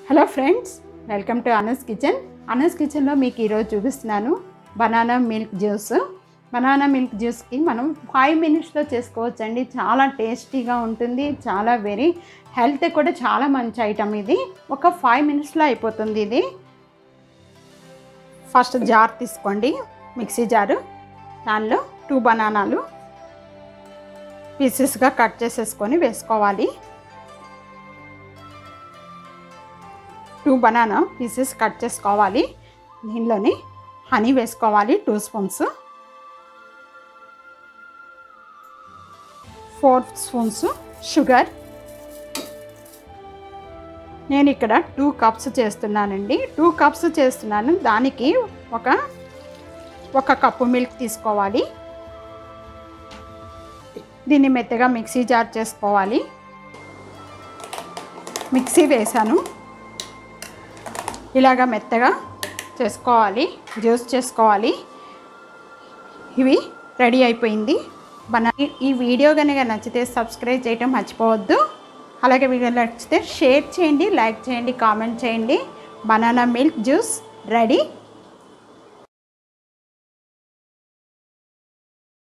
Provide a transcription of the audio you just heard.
Hello friends, welcome to Anas kitchen. Anas కిచెన్లో మీకు ఈరోజు చూపిస్తున్నాను banana milk juice. Banana milk జ్యూస్కి మనం 5 మినిట్స్లో చేసుకోవచ్చండి. చాలా టేస్టీగా ఉంటుంది, చాలా వెరీ హెల్త్ కూడా చాలా మంచి ఐటమ్. ఇది ఒక 5 మినిట్స్లో అయిపోతుంది. ఇది ఫస్ట్ జార్ తీసుకోండి, మిక్సీ జారు. దానిలో 2 బనానాలు పీసెస్గా కట్ చేసేసుకొని వేసుకోవాలి. 2 బనానా పీసెస్ కట్ చేసుకోవాలి. దీనిలోని హనీ వేసుకోవాలి 2 స్పూన్స్, 4 స్పూన్స్ షుగర్. నేను ఇక్కడ 2 కప్స్ చేస్తున్నానండి. 2 కప్స్ చేస్తున్నాను. దానికి ఒక కప్పు మిల్క్ తీసుకోవాలి. దీన్ని మెత్తగా మిక్సీ జార్ చేసుకోవాలి. మిక్సీ వేసాను. ఇలాగా మెత్తగా చేసుకోవాలి, జ్యూస్ చేసుకోవాలి. ఇవి రెడీ అయిపోయింది. ఈ వీడియో కనుక నచ్చితే సబ్స్క్రైబ్ చేయటం మర్చిపోవద్దు. అలాగే వీడియో నచ్చితే షేర్ చేయండి, లైక్ చేయండి, కామెంట్ చేయండి. Banana milk juice ready.